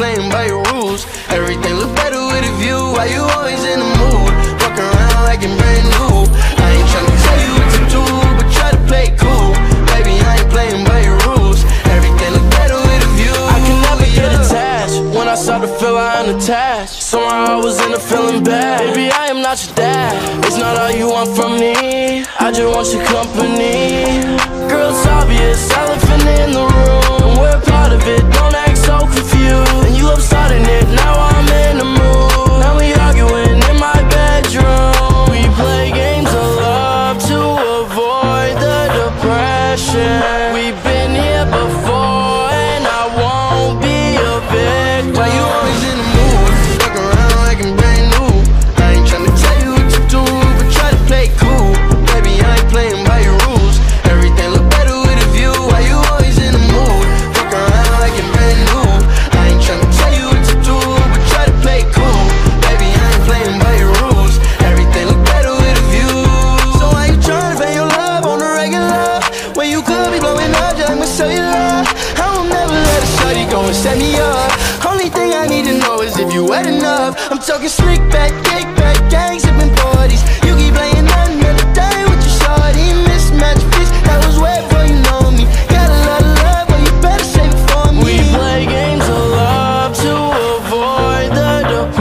playing by your rules. Everything look better with a view. Why you always in the mood? Walk around like you're brand new. I ain't tryna tell you what to do, but try to play it cool. Baby, I ain't playing by your rules. Everything look better with a view. I can never get attached. When I start to feel I unattached, somehow I was in a feeling bad. Baby, I am not your dad. It's not all you want from me. I just want your company. Girl, it's obvious, elephant in the room. We're part of it, don't act so confused. And you love starting it, now I'm in the mood. Now we arguing in my bedroom. We play games of love to avoid the depression. We've been here before and I won't be a victim. Why you always in the mood? Walk around like I'm brand new. I ain't tryna tell you what to do, but try to play it cool. Baby, I ain't playing by your rules. Everything look better with a view. Why you always in the mood? Walk around like you're brand new. I ain't tryna tell you what to do, but try to play it cool. Baby, I ain't playing by your rules. Everything look better with a view. So why you tryna pay your love on the regular when you could be blowing up just my cellular? I will never let a shawty go and set me up. Only thing I need to know is if you wet enough. I'm talking slick back, kick back, gang sipping 40s. You keep playing another day with your shawty. Mismatch bitch, that was way before you know me. Got a lot of love, but you better save it for me. We play games of love to avoid the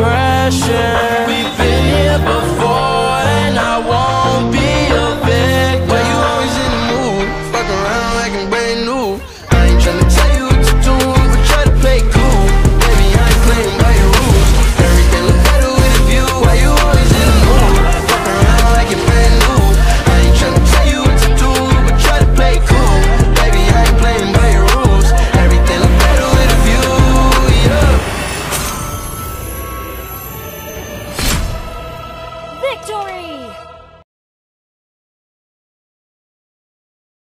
depression. We've been here before and I won't be a victim. Why you always in the mood? Fuck around like I'm brand new. I ain't tryna tell you what to do, but try to play it cool. Baby, I ain't playing by your rules. Everything look better with a view. Why you always in the mood? Fuck around like you're brand new. I ain't tryna tell you what to do, but try to play it cool. Baby, I ain't playing by your rules. Everything look better with a view, yeah. Victory!